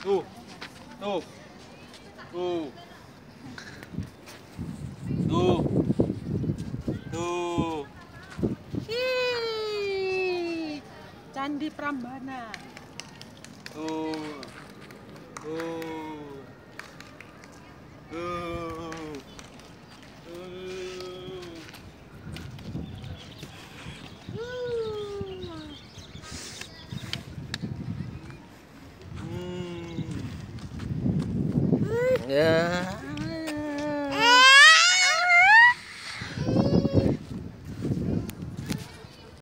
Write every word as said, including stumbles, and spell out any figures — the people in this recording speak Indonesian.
Tuh, tuh, tuh, tuh, tuh. Ih, Candi Prambanan. Tuh, tuh, tuh, tuh. Hmm. Ya.